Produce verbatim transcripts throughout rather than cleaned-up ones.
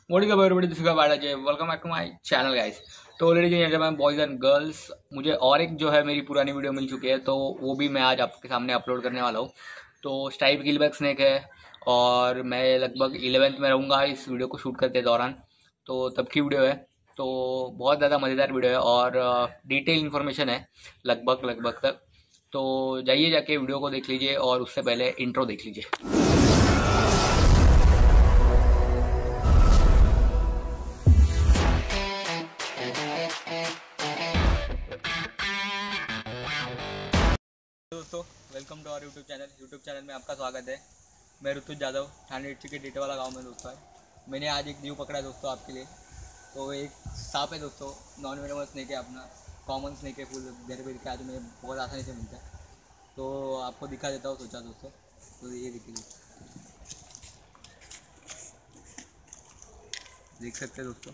What is up everybody, this is Balaji. Welcome back to my channel guys. तो ladies and gentleman, boys and girls, मुझे और एक जो है मेरी पुरानी वीडियो मिल चुकी है, तो वो भी मैं आज आपके सामने अपलोड करने वाला हूँ। तो स्टाइप किलबैक स्नेक है और मैं लगभग इलेवेंथ में रहूँगा इस वीडियो को शूट करते दौरान, तो तब की वीडियो है। तो बहुत ज़्यादा मज़ेदार वीडियो है और डिटेल इन्फॉर्मेशन है लगभग लगभग तक। तो जाइए जाके वीडियो को देख लीजिए और उससे पहले इंट्रो देख लीजिए। दोस्तों, welcome to our YouTube channel. YouTube channel में आपका स्वागत है। मैं ऋतुज यादव, थाने के डेटे वाला गांव में दोस्तों है। मैंने आज एक न्यू पकड़ा है दोस्तों आपके लिए। तो एक सांप है दोस्तों, नॉन वेनमस स्नेक है, अपना कॉमन स्नेक है, फुल घर पे दिखा, आज में बहुत आसानी से मिलता है। तो आपको दिखा देता हूँ सोचा दोस्तों। तो ये देखिए, देख सकते हैं दोस्तों।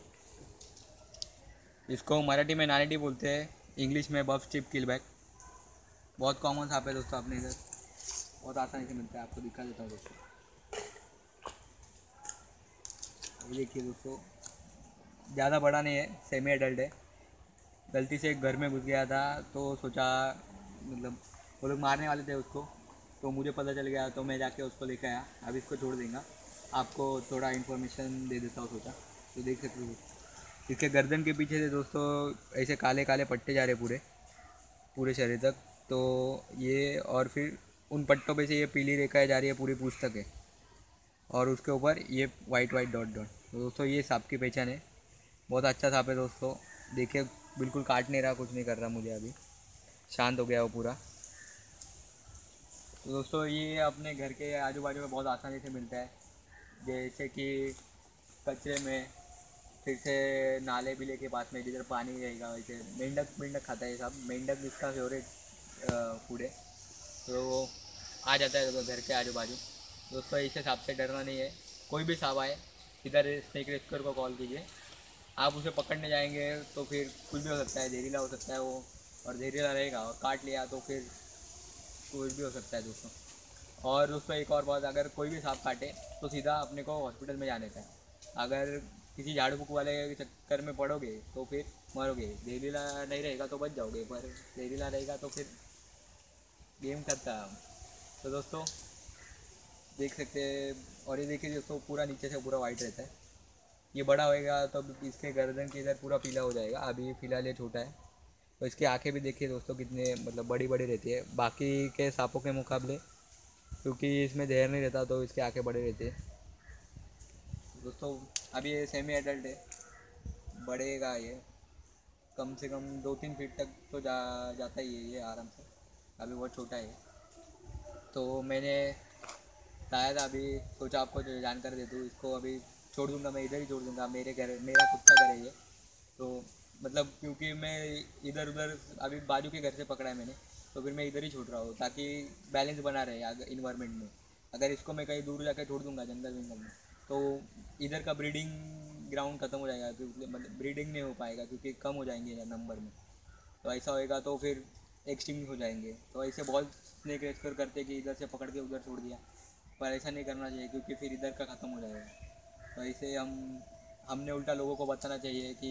इसको मराठी में नानेटी बोलते हैं, इंग्लिश में बफ स्ट्रिप किलबैक। बहुत कॉमन सांप है दोस्तों, अपने इधर बहुत आसानी से मिलता है। आपको दिखा देता हूँ दोस्तों। देखिए दोस्तों, ज़्यादा बड़ा नहीं है, सेमी एडल्ट है। गलती से एक घर में घुस गया था, तो सोचा मतलब वो लोग मारने वाले थे उसको, तो मुझे पता चल गया, तो मैं जाके उसको लेकर आया। अब इसको छोड़ देंगे, आपको थोड़ा इन्फॉर्मेशन दे देता हूँ सोचा। तो देख सकते हो इसके गर्दन के पीछे से दोस्तों ऐसे काले काले पट्टे जा रहे पूरे पूरे शरीर तक। तो ये और फिर उन पट्टों पे से ये पीली रेखाएं जा रही है पूरी पूंछ तक है, और उसके ऊपर ये वाइट वाइट डॉट डॉट। तो दोस्तों ये सांप की पहचान है। बहुत अच्छा सांप है दोस्तों। देखिए बिल्कुल काट नहीं रहा, कुछ नहीं कर रहा मुझे, अभी शांत हो गया वो पूरा। तो दोस्तों ये अपने घर के आजू बाजू में बहुत आसानी से मिलता है, जैसे कि कचरे में, फिर से नाले बिले के पास में जिधर पानी रहेगा वैसे। मेंढक मेंढक खाता है ये सब। मेंढक इसका फेवरेट फूड है, तो वो आ जाता है तो घर के आजू बाजू। दोस्तों इसे सांप से डरना नहीं है। कोई भी सांप आए इधर स्नेक रेस्क्यूअर को कॉल कीजिए। आप उसे पकड़ने जाएंगे तो फिर कुछ भी हो सकता है, जहरीला हो सकता है वो, और जहरीला रहेगा और काट लिया तो फिर कुछ भी हो सकता है दोस्तों। और दोस्तों एक और बात, अगर कोई भी सांप काटे तो सीधा अपने को हॉस्पिटल में जाने का है। अगर किसी झाड़ू फूक वाले के चक्कर में पड़ोगे तो फिर मरोगे। जहरीला नहीं रहेगा तो बच जाओगे, पर जहरीला रहेगा तो फिर गेम करता है। तो दोस्तों देख सकते हैं, और ये देखिए दोस्तों पूरा नीचे से पूरा वाइट रहता है। ये बड़ा होएगा तो इसके गर्दन के इधर पूरा पीला हो जाएगा। अभी फ़िलहाल ये छोटा है। तो इसकी आंखें भी देखिए दोस्तों कितने मतलब बड़ी बड़ी रहती है बाकी के सांपों के मुकाबले, क्योंकि इसमें जहर नहीं रहता तो इसकी आंखें बड़ी रहती है दोस्तों। अभी ये सेमी एडल्ट है, बढ़ेगा ये कम से कम दो तीन फीट तक तो जा जाता ही है ये आराम से। अभी बहुत छोटा है। तो मैंने शायद अभी सोचा आपको जो जानकारी दे दूँ। इसको अभी छोड़ दूँगा, मैं इधर ही छोड़ दूँगा। मेरे घर, मेरा खुद का घर है ये, तो मतलब क्योंकि मैं इधर उधर अभी बाजू के घर से पकड़ा है मैंने, तो फिर मैं इधर ही छोड़ रहा हूँ ताकि बैलेंस बना रहे अगर इन्वायरमेंट में। अगर इसको मैं कहीं दूर जाकर छोड़ दूँगा जंगल वंगल में, तो इधर का ब्रीडिंग ग्राउंड ख़त्म हो जाएगा, क्योंकि मतलब ब्रीडिंग नहीं हो पाएगा, क्योंकि कम हो जाएंगे नंबर में। तो ऐसा होएगा तो फिर एक्सटिंक्ट हो जाएंगे। तो ऐसे बहुत स्नेक रेस्क्यूअर करते कि इधर से पकड़ के उधर छोड़ दिया, पर ऐसा नहीं करना चाहिए, क्योंकि फिर इधर का ख़त्म हो जाएगा। तो ऐसे हम हमने उल्टा लोगों को बताना चाहिए कि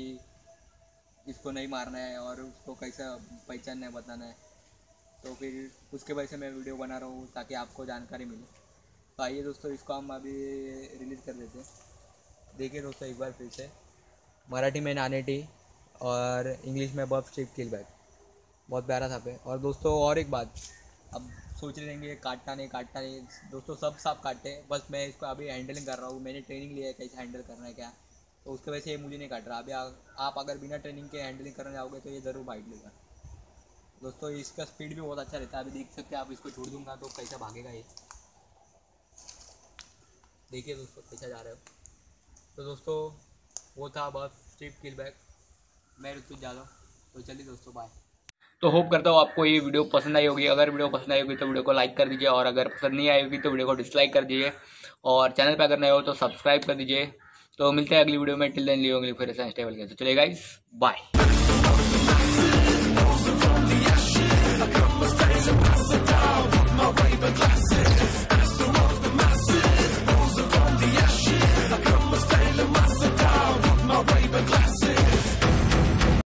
इसको नहीं मारना है और उसको कैसा पहचानना है, बताना है। तो फिर उसके वजह से मैं वीडियो बना रहा हूँ ताकि आपको जानकारी मिले। तो आइए दोस्तों, इसको हम अभी रिलीज़ कर देते हैं। देखिए दोस्तों एक बार फिर से, मराठी में नानेटी और इंग्लिश में बफ स्ट्रिप किलबैक। बहुत प्यारा सांप है। और दोस्तों और एक बात, अब सोच रहे हैं काटना नहीं काटना नहीं, दोस्तों सब सांप काटते हैं, बस मैं इसको अभी हैंडलिंग कर रहा हूँ। मैंने ट्रेनिंग लिया है कैसे हैंडल करना है क्या, तो उसके वजह से ये मुझे नहीं काट रहा। अभी आ, आप अगर बिना ट्रेनिंग के हैंडलिंग करने जाओगे तो ये ज़रूर बाइट लेगा दोस्तों। इसका स्पीड भी बहुत अच्छा रहता है। अभी देख सकते हैं आप, इसको छोड़ दूँगा तो कैसा भागेगा ये। देखिए दोस्तों कैसा जा रहे हो। तो दोस्तों वो था बफ स्ट्रिप किलबैक। मैं ऋतुज यादव। तो चलिए दोस्तों, बाय। तो होप करता हूँ आपको ये वीडियो पसंद आई होगी। अगर वीडियो पसंद आई होगी तो वीडियो को लाइक कर दीजिए, और अगर पसंद नहीं आई होगी तो वीडियो को डिसलाइक कर दीजिए, और चैनल पर अगर नए हो तो सब्सक्राइब कर दीजिए। तो मिलते हैं अगली वीडियो में। टिल देन लियो फिर से स्टेबल के। तो चलिए गाइस, बाय।